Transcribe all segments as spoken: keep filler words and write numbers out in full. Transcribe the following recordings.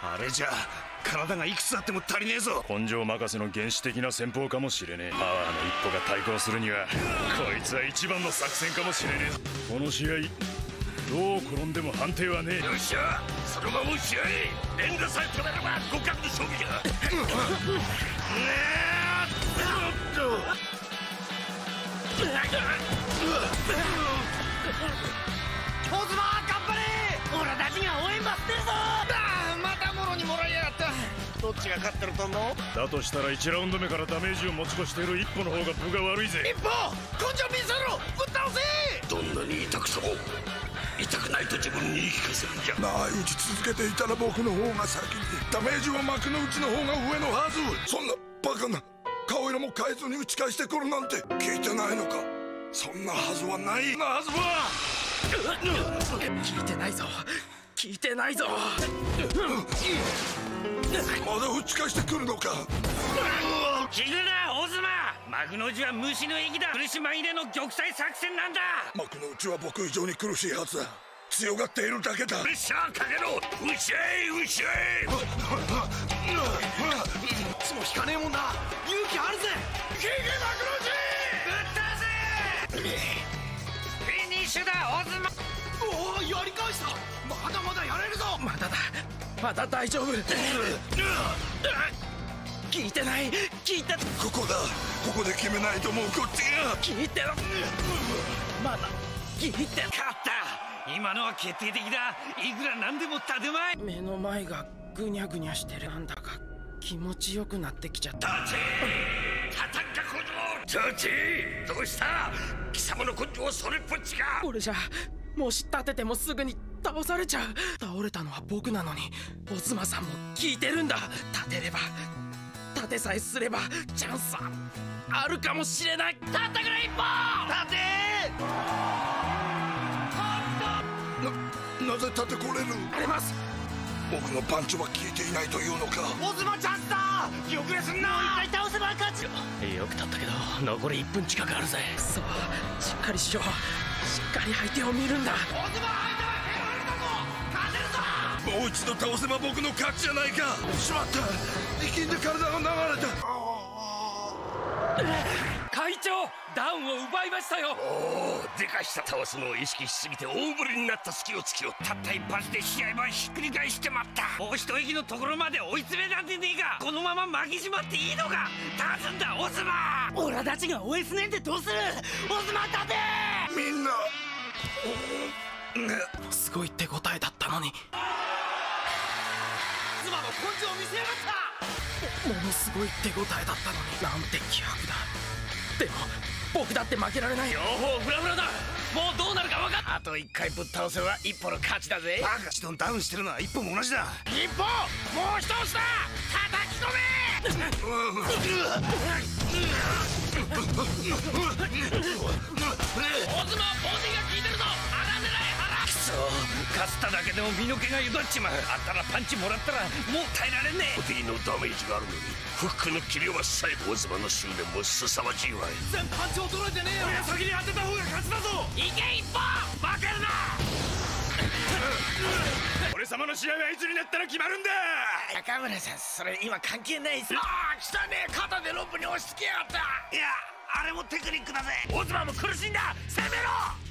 あれじゃ体がいくつあっても足りねえぞ。 根性任せの原始的な戦法かもしれねえ。パワーの一歩が対抗するにはこいつは一番の作戦かもしれねえ。この試合どう転んでも判定はねえ。 よっしゃ、そのまま試合連打さえ止めれば互角の勝負だ。 オズマ頑張れ。オラたちが応援待ってるぞ。 またもろにもらいやがった。どっちが勝ってると思う？ だとしたらいちラウンド目からダメージを持ち越している一歩の方が分が悪いぜ。 一歩根性見せろ。ぶっ倒せ。 どんなに痛くても痛くないと自分に言い聞かせるんじゃ。 長い打ち続けていたら僕の方が先に。ダメージは幕の内の方が上のはず。そんなバカな顔色も変えずに打ち返してくるなんて聞いてないのか。そんなはずはない。なはずは聞いてないぞ、聞いてないぞ。 まだ打ち返してくるのか。 聞くなオズマ、幕の内は虫の息だ。苦し紛れの玉砕作戦なんだ。 幕の内は僕以上に苦しいはずだ。強がっているだけだ。 プレッシャーかけろ。うしゃいうしゃい。 いつも引かねえもんだ。勇気あるぜ。 聞け幕の内ぶったぜ。フィニッシュだオズマ。 おおやり返した。まだまだやれるぞ。 まだだ、まだ大丈夫。聞いてない、聞いて。 ここだ。ここで決めないともうこっちが。 聞いてろ。まだ聞いて。勝った。今のは決定的だ。いくらなんでも建前。目の前がぐにゃぐにゃしてる。なんだか気持ちよくなってきちゃった。 立ちたたんか小僧。立ちどうした。貴様の根性はそれっぽっちか。 これじゃもし立ててもすぐに倒されちゃう。倒れたのは僕なのにオズマさんも聞いてるんだ。立てれば立てさえすればチャンスはあるかもしれない。たったくら一歩立て。 な、なぜ立てこれる。 あります。 僕のパンチは効いていないというのか。 オズマチャンスだ。気遅れすんな。 一回倒せば勝ち。よく立ったけど残りいっぷん近くあるぜ。くそ、しっかりしよう。しっかり相手を見るんだ。 オズマ相手は蹴られたぞ。勝てるぞ。 もう一度倒せば僕の勝ちじゃないか。しまった。力んで体が流れた。 会長、ダウンを奪いましたよ。 おお、でかした倒すのを意識しすぎて大振りになった隙を突きよった。 たった一発で試合はひっくり返してまった。もう一息のところまで追い詰めなんてねえか。このまま巻き締まっていいのか。立つんだオズマ。オラたちが応援すねんでどうする。オズマ立て。 みんなすごい手応えだったのに。 オズマの根性を見せやがった。 ものすごい手応えだったのに。なんて気迫だ。でも僕だって負けられない。両方フラフラだ。もうどうなるか分かっ。 あと一回ぶっ倒せば一歩の勝ちだぜ。 バカ。一度ダウンしてるのは一歩も同じだ。 一歩もう一押しだ。叩き込め。オズマボディが効いてるぞ。腹狙い腹。くそ、かすっただけでも身の毛がゆだっちまう。あったらパンチもらったらもう耐えられねえ。 ボディのダメージがあるのにフックの切れはさえ。オズマの執念もすさまじいわい。 全パンチ衰えてねえよ。 先に当てた方が勝ちだぞ。いけ一歩。負けるな。俺様の試合はいつになったら決まるんだ。 中村さん、それ今関係ないっす。 ああ、来たね。肩でロープに押し付けやがった。 いや、あれもテクニックだぜ。 オズマも苦しんだ。攻めろ。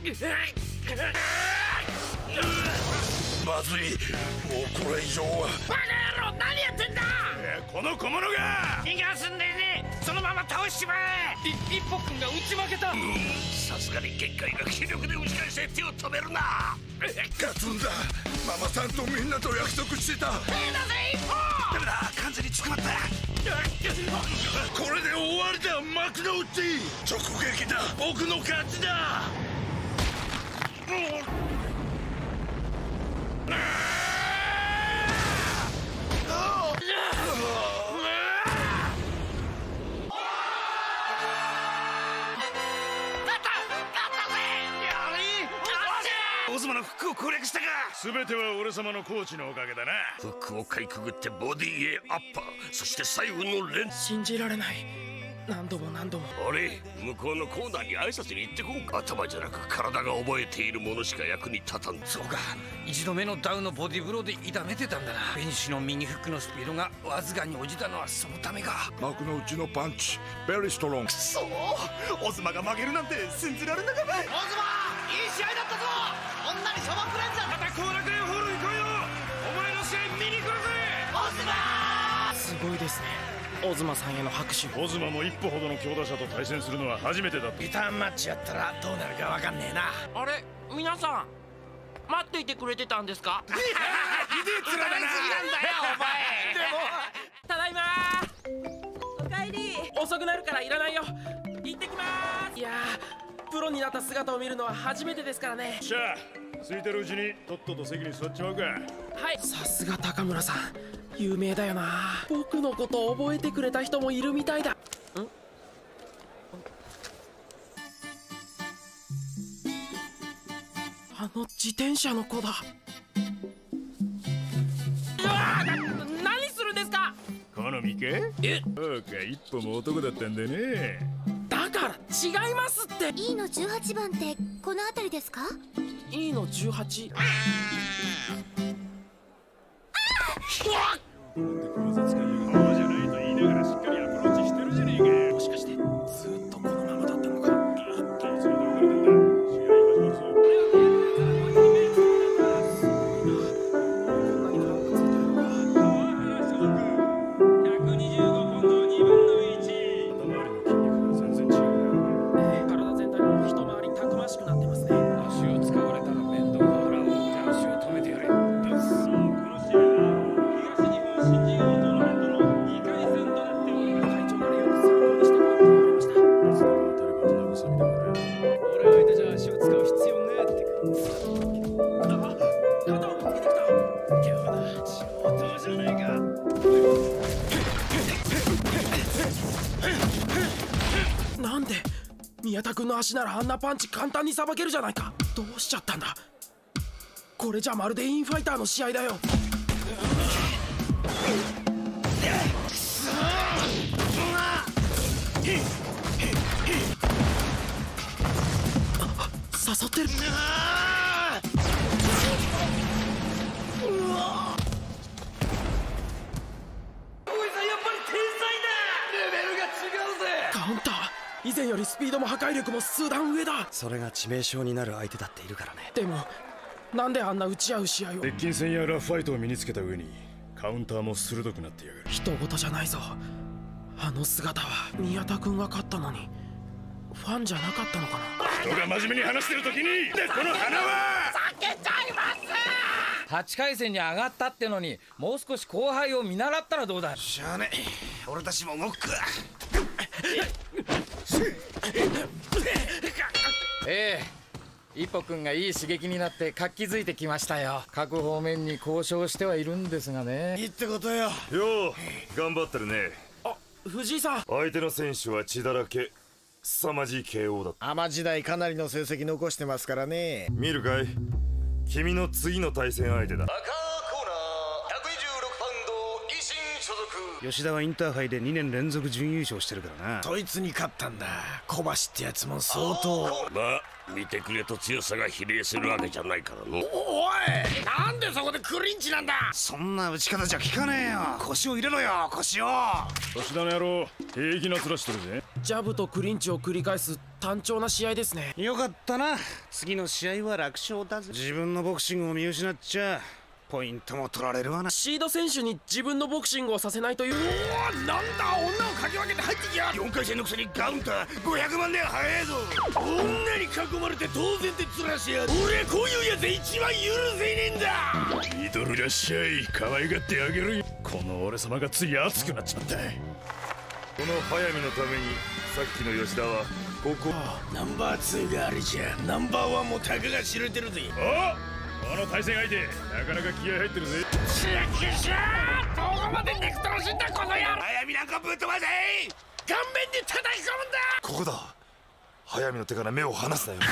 まずい。もうこれ以上は。 バカ野郎、何やってんだ。この小物が逃がすんでねえ。そのまま倒しちまえ。い一歩くんが打ち負けた。 さすがに限界が気力で打ち返して手を止めるな。 勝つんだ。ママさんとみんなと約束してた。 手だぜ一歩。 ダメだ、完全に捕まった。 これで終わりだ。幕の内直撃だ。僕の勝ちだ。 オズマのフックを攻略したか。 全ては俺様のコーチのおかげだな。 フックをかいくぐってボディへアッパー、そして最後の連。 信じられない。 何度も何度も。 あれ、向こうのコーナーに挨拶に行ってこんか。頭じゃなく体が覚えているものしか役に立たん。 そうか、一度目のダウのボディブローで痛めてたんだな。ベニッシュの右フックのスピードがわずかに落ちたのはそのためか。 幕の内のパンチベリーストロング。 そう、オズマが負けるなんて信じられなかった。オズマ、いい試合だったぞ。こんなにしょぼくれんじゃん。また後楽園ホール行こうよ。お前の試合見に来るぜ。オズマすごいですね、オズマさんへの拍手。 オズマも一歩ほどの強打者と対戦するのは初めてだった。 リターンマッチやったらどうなるかわかんねえな。 あれ、皆さん待っていてくれてたんですか？ ひでえ面だな。 お前。でもただいまー。おかえり。遅くなるからいらないよ。行ってきまーす。いやー、プロになった姿を見るのは初めてですからね。 しゃあ、空いてるうちにとっとと席に座っちまうか。 はい。さすが高村さん、有名だよな。僕のことを覚えてくれた人もいるみたいだ。ん？あの自転車の子だ。うわー、な、何するんですか？ 好みか？え？そうか、一歩も男だったんだね。 だから違いますって。 E のじゅうはちばんってこの辺りですか？ E のじゅうはち。 警察官よ、じゃないと言いながらしっかりアプローチしてるじゃねえかよ。 もしかしてずっとこのままだったのか。なんで宮田君の足ならあんなパンチ簡単にさばけるじゃないか。どうしちゃったんだ。これじゃまるでインファイターの試合だよ。誘ってる。カウンター、以前よりスピードも破壊力も数段上だ。 それが致命傷になる相手だっているからね。 でもなんであんな打ち合う試合を。 鉄筋戦やラフファイトを身につけた上にカウンターも鋭くなってやがる。 人事じゃないぞ。あの姿は宮田君が勝ったのにファンじゃなかったのかな。 人が真面目に話してる時にでこの花は避けちゃいますはちかい戦に上がったってのにもう少し後輩を見習ったらどうだ。 しゃあねえ、俺たちも動くか。 ええ、一歩くんがいい刺激になって活気づいてきましたよ。各方面に交渉してはいるんですがね。 いいってことよ。 よう頑張ってるね。 あ、藤井さん。 相手の選手は血だらけ、凄まじい ケーオー だった。 アマ時代かなりの成績残してますからね。 見るかい、君の次の対戦相手だ。 赤コーナーひゃくにじゅうろくパウンド維新所属。 吉田はインターハイでにねん連続準優勝してるからな。 そいつに勝ったんだ。小橋ってやつも相当。 まあ見てくれと強さが比例するわけじゃないからの。 おい、なんでそこでクリンチなんだ。 そんな打ち方じゃ効かねえよ。腰を入れろよ、腰を。 吉田の野郎、平気な面してるぜ。 ジャブとクリンチを繰り返す単調な試合ですね。 よかったな。次の試合は楽勝だぜ。自分のボクシングを見失っちゃポイントも取られるわな。 シード選手に自分のボクシングをさせないという。 おお、なんだ、女をかき分けて入ってきや。よんかい戦のくせにカウンターごひゃくまんで早えぞ。女に囲まれて当然って面しや。俺こういうやつ一番許せねえんだ。 ミドルらっしゃい、可愛がってあげるよ。この俺様がつい熱くなっちまった。この速水のためにさっきの吉田はここ。 ナンバーツーがあれじゃナンバーワンもたかが知れてるぜ。 あこの対戦相手なかなか気合入ってるぜ。 シャキシャー、どこまでネクトロしんだこの野郎。早見なんかぶっ飛ばせ。顔面で叩き込むんだ。 ここだ。速水の手から目を離すなよ。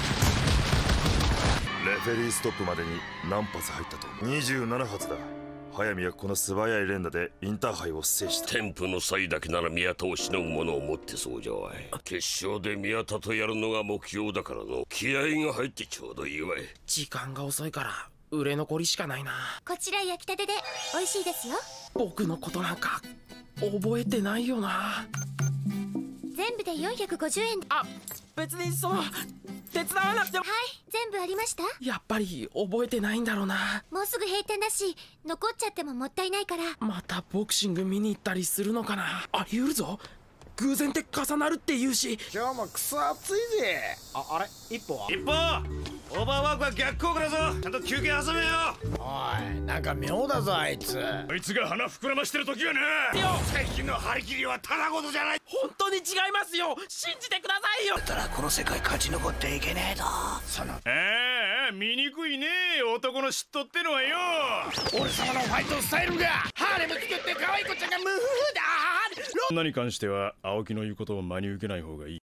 レフェリーストップまでに何発入ったと。にじゅうななはつだ。 速水はこの素早い連打でインターハイを制した。 天賦の際だけなら宮田をしのぐものを持ってそうじゃわい。決勝で宮田とやるのが目標だからの気合が入ってちょうどいいわい。 時間が遅いから売れ残りしかないな。 こちら焼きたてで美味しいですよ。 僕のことなんか覚えてないよな。 全部でよんひゃくごじゅうえん。 あ、別にその手伝わなくても。 はい、全部ありました。 やっぱり覚えてないんだろうな。 もうすぐ閉店だし残っちゃってももったいないから。 またボクシング見に行ったりするのかな。あり得るぞ。偶然って重なるって言うし。 今日もクソ暑いぜ。あ、あれ一歩は一歩オーバーワークは逆効果だぞ。ちゃんと休憩挟めよ。 おい、なんか妙だぞあいつ。 あいつが鼻膨らましてる時はな。 最近の張り切りはただごとじゃない。 本当に違いますよ。信じてくださいよ。 だからこの世界勝ち残っていけねえぞ。そのああ、醜いね男の嫉妬ってのはよ。 俺様のファイトスタイルがハーレム作って可愛い子ちゃんがムフフだ。 女に関しては青木の言うことを真に受けない方がいい。